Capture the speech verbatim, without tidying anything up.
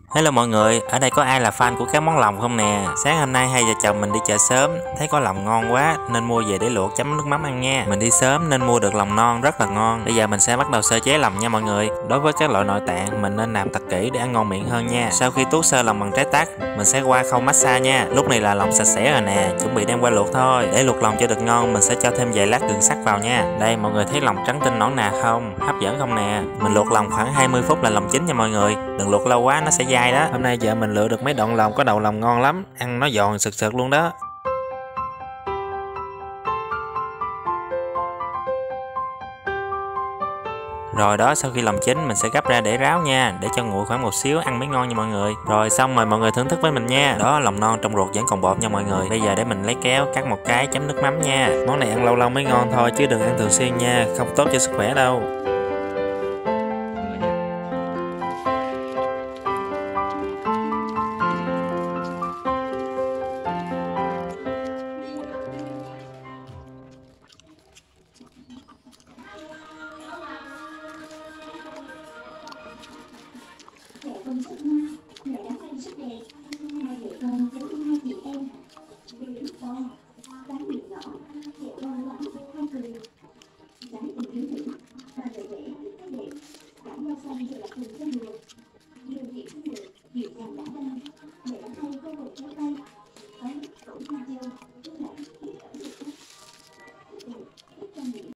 Hello mọi người, ở đây có ai là fan của các món lòng không nè? Sáng hôm nay hai vợ chồng mình đi chợ sớm, thấy có lòng ngon quá nên mua về để luộc chấm nước mắm ăn nha. Mình đi sớm nên mua được lòng non rất là ngon. Bây giờ mình sẽ bắt đầu sơ chế lòng nha mọi người. Đối với các loại nội tạng mình nên làm thật kỹ để ăn ngon miệng hơn nha. Sau khi tuốt sơ lòng bằng trái tắc, mình sẽ qua khâu massage nha. Lúc này là lòng sạch sẽ rồi nè, chuẩn bị đem qua luộc thôi. Để luộc lòng cho được ngon, mình sẽ cho thêm vài lát gừng sắt vào nha. Đây mọi người thấy lòng trắng tinh nõn nà không? Hấp dẫn không nè? Mình luộc lòng khoảng hai mươi phút là lòng chín nha mọi người. Đừng luộc lâu quá nó sẽ dai đó. Hôm nay vợ mình lựa được mấy đoạn lòng có đầu lòng ngon lắm, ăn nó giòn sực sực luôn đó. Rồi đó, sau khi lòng chín mình sẽ gấp ra để ráo nha, để cho nguội khoảng một xíu ăn mới ngon nha mọi người. Rồi xong rồi mọi người thưởng thức với mình nha. Đó, lòng non trong ruột vẫn còn bọt nha mọi người. Bây giờ để mình lấy kéo cắt một cái chấm nước mắm nha. Món này ăn lâu lâu mới ngon thôi chứ đừng ăn thường xuyên nha, không tốt cho sức khỏe đâu. Mẹ con rất ngoan, mẹ đã ăn rất đẹp. Hai vợ con giống như hai chị em. Đều to, dáng người nhỏ,